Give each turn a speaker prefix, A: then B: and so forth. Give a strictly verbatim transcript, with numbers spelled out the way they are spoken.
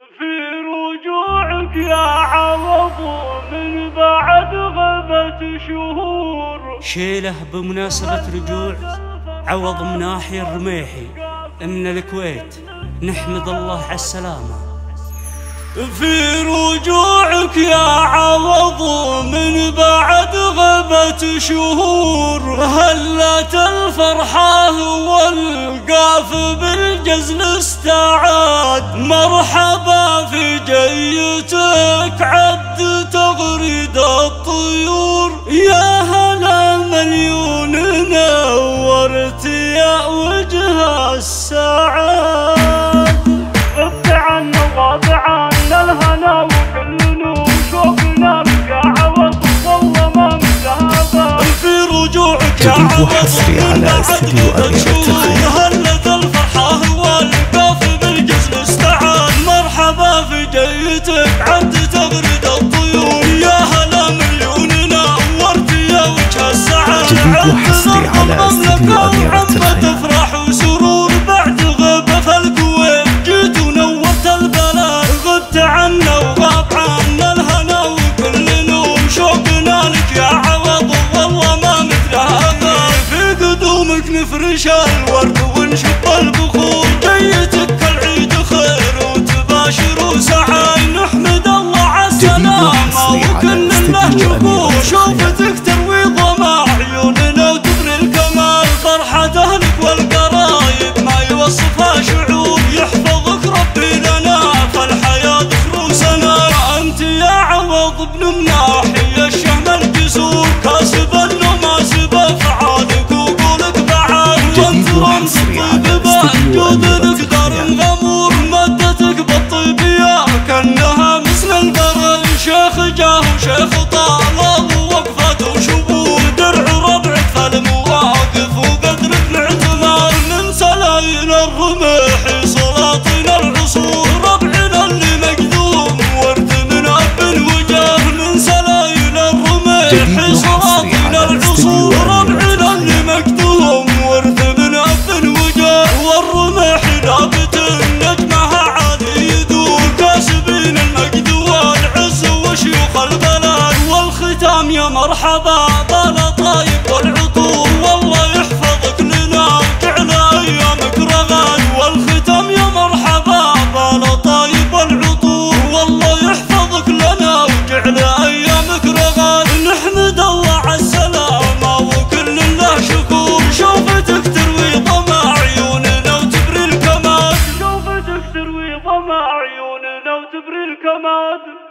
A: في رجوعك يا عوض من بعد غبت شهور.
B: شيله بمناسبة رجوع عوض مناحي الرميحي من الكويت، نحمد الله على السلامة.
A: في رجوعك يا عوض من بعد غبت شهور، هلت الفرحة والقاف بالجزل استعاد. مرحبا في جيتك عد تغرد الطيور، يا هلا مليون نورت يا وجه السعاد. غبت عنا وغاب عنا الهنا وكل نور شوقنا لك يا عوض والله ما مذهبا. في رجوعك يا عوض من بعد غبت شهور، هلت الفرحة والقاف بالجزل استعاد. مرحبا في جيتك عد تغرد الطيور، يا هلا مليون نورت يا وجه السعاد.
C: وحصري على استديو أميرة الخيال.
A: تفرح وسرور بعد غبة في الكويت جيت ونورت البلد. غبت عنا وغاب عنا الهنا وكل نوم شوقنا لك يا عوض والله ما مثلها. في قدومك نفرش الورد ونشب البخور، جيتك العيد خير وتباشر وسعاي. نحمد الله على السلامة وكل له شكور، شوفتك تروي ظما عيوننا وتبري الكمال. فرحة أهلك والقرايب ما يوصفها شعور، يحفظك ربي لنا فالحياة دروسنا. أنت يا عوض ابن مناحي الشهم الجسور، كاسب النماسب أفعالك وقولك بعاد. وانت رمز الطيب بجودك دار غمور، مدتك بالطيب يا كأنها مثل البر. شيخ جاه وشيخ طال ووقفته وشبور، درع ربعك فالمواقف وقدرك معتمر. من سلايل الرمح سلاطين العصور، ربعنا اللي مقدوم ورد من أب وجاه. من سلايل الرمح سلاطين العصور، ربعنا اللي مقدوم ورد من أب وجاه. والرمح نابت نجمها عادي يدور، كاسبين المجد والعز وشيوخ البلد. والختام يا مرحبا طال طايب والعطور، والله يحفظك لنا وجعل ايامك رغد. والختام يا مرحبا طال طايب والعطور، والله يحفظك لنا وجعل ايامك رغد. نحمد الله على السلامة وكل له شكور، شوفتك تروي ظما عيوننا وتبري الكماد. شوفتك تروي ظما عيوننا وتبري الكماد.